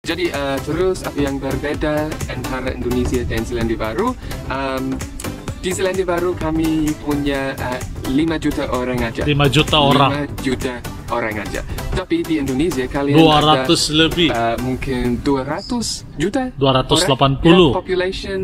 Jadi terus apa yang berbeda antara Indonesia dan Selandia Baru? Di Selandia Baru kami punya 5 juta orang aja. 5 juta orang. 5 juta orang aja. Tapi di Indonesia kalian 200 ada, lebih. mungkin 200 juta. 280. Population.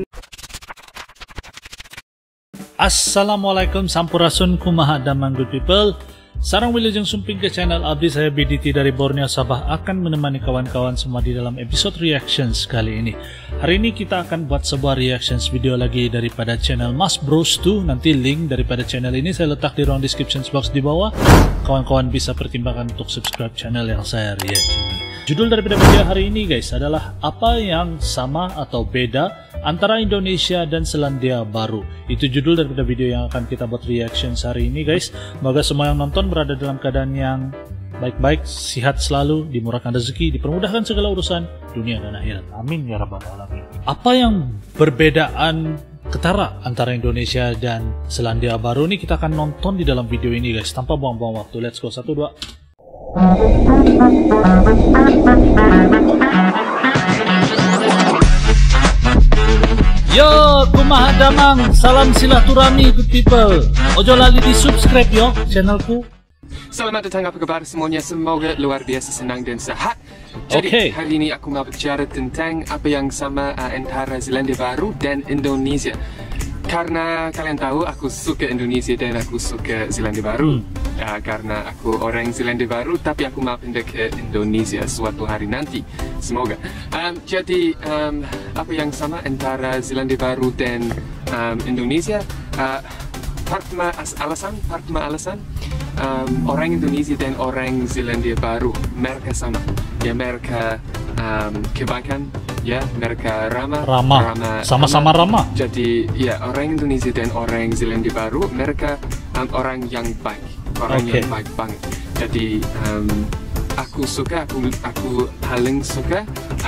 Assalamualaikum, sampurasun, kumaha damang good people. Sarang wilujeng sumping ke channel abdi saya BDT dari Borneo Sabah akan menemani kawan-kawan semua di dalam episode reactions kali ini. Hari ini kita akan buat sebuah reactions video lagi daripada channel Mas Bros 2. Nanti link daripada channel ini saya letak di ruang description box di bawah. Kawan-kawan bisa pertimbangkan untuk subscribe channel yang saya react ini. Judul daripada video hari ini guys adalah apa yang sama atau beda antara Indonesia dan Selandia Baru. Itu judul daripada video yang akan kita buat reactions hari ini guys. Semoga semua yang nonton berada dalam keadaan yang baik-baik, sehat selalu, dimurahkan rezeki, dipermudahkan segala urusan dunia dan akhirat. Amin ya rabbal alamin. Apa yang perbedaan ketara antara Indonesia dan Selandia Baru ini kita akan nonton di dalam video ini guys. Tanpa buang-buang waktu, let's go. 1, 2. Yo, kumaha damang, salam silaturahmi good people. Ojo lali di subscribe yo channelku. Selamat datang apa kabar semuanya, semoga luar biasa senang dan sehat. Jadi hari ini aku mau bicara tentang apa yang sama antara Selandia Baru dan Indonesia. Karena kalian tahu aku suka Indonesia dan aku suka Selandia Baru. Karena aku orang Selandia Baru, tapi aku mau pindah ke Indonesia suatu hari nanti, semoga. Jadi apa yang sama antara Selandia Baru dan Indonesia? Pertama alasan orang Indonesia dan orang Selandia Baru mereka sama, ya mereka kebaikan, ya mereka ramah, sama-sama ramah. Jadi ya orang Indonesia dan orang Selandia Baru mereka orang yang baik, orang yang baik banget. Jadi aku paling suka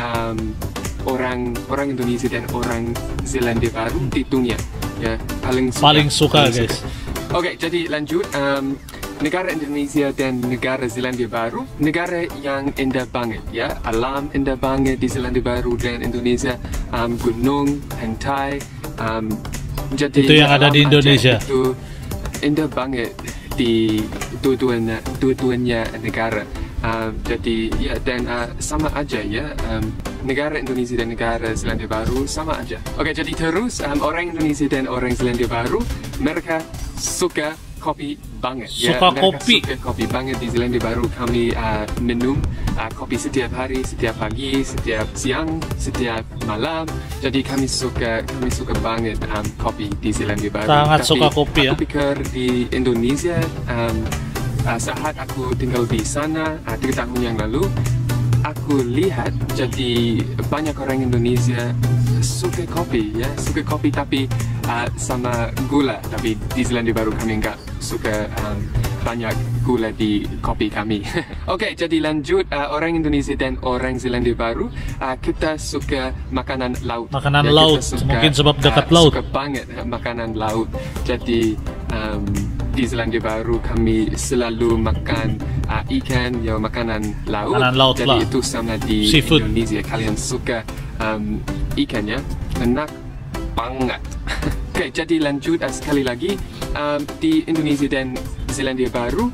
orang Indonesia dan orang Selandia Baru di dunia, ya paling suka guys. Oke, jadi lanjut. Negara Indonesia dan negara Selandia Baru, negara yang indah banget, ya alam indah banget di Selandia Baru dan Indonesia, gunung, pantai, jadi itu yang ada di Indonesia itu indah banget di dua-duanya negara. Jadi ya dan sama aja ya, negara Indonesia dan negara Selandia Baru sama aja. Oke, jadi terus orang Indonesia dan orang Selandia Baru mereka suka kopi banget, suka kopi banget. Di Selandia Baru kami minum kopi setiap hari, setiap pagi, setiap siang, setiap malam. Jadi kami suka banget kopi di Selandia Baru. Sangat suka kopi ya. Aku pikir di Indonesia saat aku tinggal di sana 3 tahun yang lalu, aku lihat jadi banyak orang Indonesia suka kopi, ya suka kopi tapi sama gula. Tapi di Selandia Baru kami nggak suka banyak gula di kopi kami. Oke, jadi lanjut. Orang Indonesia dan orang Selandia Baru kita suka makanan laut. Makanan laut, mungkin sebab dekat laut. Suka banget makanan laut. Jadi di Selandia Baru kami selalu makan ikan, ya makanan laut. Makanan laut jadi lah. Itu sama di Seafood. Indonesia. Kalian suka ikan, ya enak banget. Oke, jadi lanjut sekali lagi. Di Indonesia dan Selandia Baru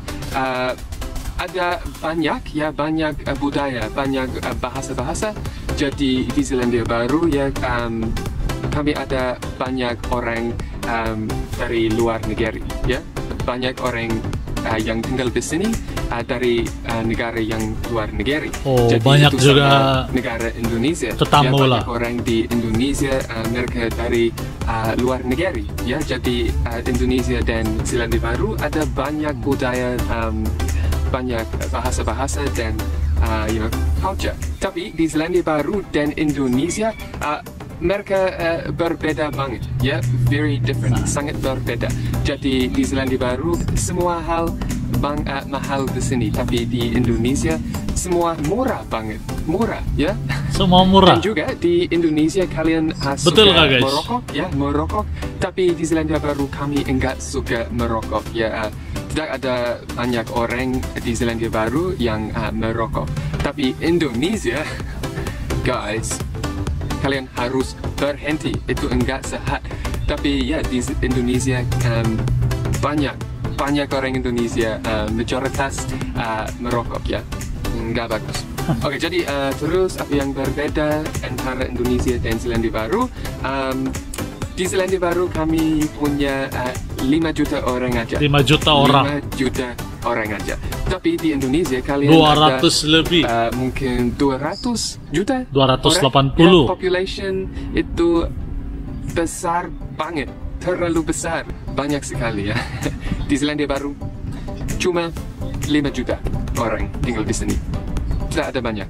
ada banyak budaya, banyak bahasa-bahasa. Jadi di Selandia Baru ya kami ada banyak orang dari luar negeri, ya banyak orang yang tinggal di sini dari negara yang luar negeri. Jadi banyak itu juga negara Indonesia. Tetamu ya, lah. banyak orang di Indonesia mereka dari luar negeri. Ya, jadi Indonesia dan Selandia Baru ada banyak budaya, banyak bahasa-bahasa dan culture. Tapi di Selandia Baru dan Indonesia mereka berbeda banget, ya very different, sangat berbeda. Jadi di Selandia Baru semua hal mahal di sini, tapi di Indonesia semua murah banget, murah, ya semua murah. Dan juga di Indonesia kalian betul suka guys? merokok, tapi di Selandia Baru kami enggak suka merokok, ya tidak ada banyak orang di Selandia Baru yang merokok. Tapi Indonesia guys, kalian harus berhenti. Itu enggak sehat. Tapi ya, di Indonesia banyak orang Indonesia mayoritas merokok ya. Enggak bagus. Oke, jadi terus apa yang berbeda antara Indonesia dan Selandia Baru? Di Selandia Baru kami punya 5 juta orang aja. 5 juta orang. 5 juta orang aja. Tapi di Indonesia kalian 200 ada, lebih. mungkin 200 juta. 280. Orang. Population itu besar banget, terlalu besar, banyak sekali ya. Di Selandia Baru cuma 5 juta orang tinggal di sini. Tidak ada banyak.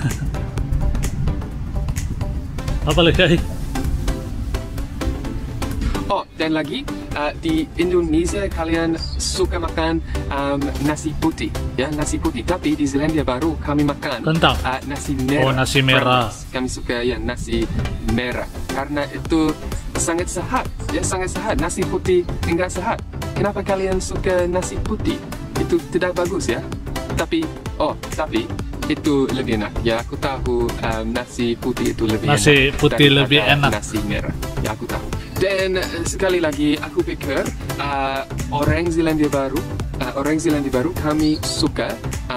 Apa lagi? Oh, dan lagi di Indonesia kalian suka makan nasi putih, ya, nasi putih. Tapi di Selandia Baru kami makan kentang. Nasi merah. Oh, nasi merah. Kami suka ya nasi merah karena itu sangat sehat, ya, sangat sehat. Nasi putih enggak sehat. Kenapa kalian suka nasi putih? Itu tidak bagus ya. Tapi itu lebih enak. Ya, aku tahu nasi putih itu lebih nasi enak. Putih lebih enak. Nasi merah. Ya, aku tahu. Dan sekali lagi aku pikir orang Selandia Baru kami suka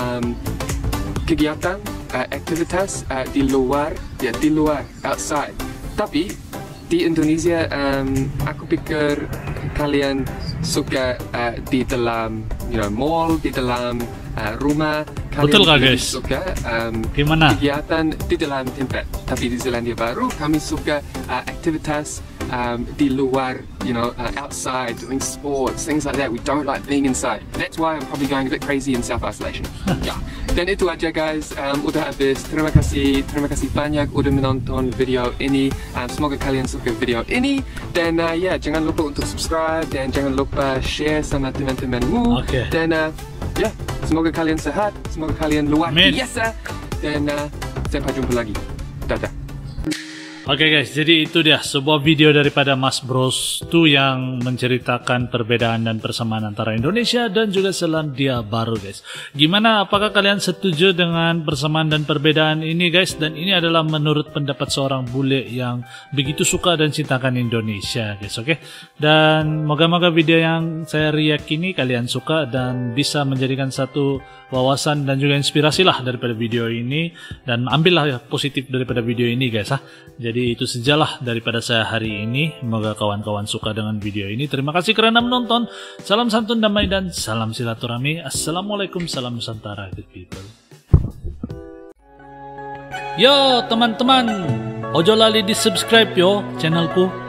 kegiatan aktivitas di luar, outside. Tapi di Indonesia aku pikir kalian suka di dalam mall, di dalam rumah. Betul kah guys? Suka gimana? Kegiatan di dalam tempat. Tapi di Selandia Baru kami suka aktivitas di luar, outside, doing sports, things like that. We don't like being inside. That's why I'm probably going a bit crazy in self-isolation. Yeah. Dan itu aja guys, udah habis. Terima kasih banyak udah menonton video ini. Semoga kalian suka video ini. Dan ya, jangan lupa untuk subscribe dan jangan lupa share sama teman-temanmu. Okay. Dan ya, semoga kalian sehat, semoga kalian luar biasa. Dan sampai jumpa lagi. Dadah. Oke guys, jadi itu dia sebuah video daripada Mas Bros 2 yang menceritakan perbedaan dan persamaan antara Indonesia dan juga Selandia Baru guys. Gimana, apakah kalian setuju dengan persamaan dan perbedaan ini guys? Dan ini adalah menurut pendapat seorang bule yang begitu suka dan cintakan Indonesia guys, oke? Dan moga-moga video yang saya react ini kalian suka dan bisa menjadikan satu wawasan dan juga inspirasi lah daripada video ini. Dan ambillah ya positif daripada video ini guys. Jadi itu sajalah daripada saya hari ini. Semoga kawan-kawan suka dengan video ini. Terima kasih karena menonton. Salam santun, damai, dan salam silaturahmi. Assalamualaikum, salam Nusantara, good people. Yo teman-teman, ojo lali di subscribe yo channelku.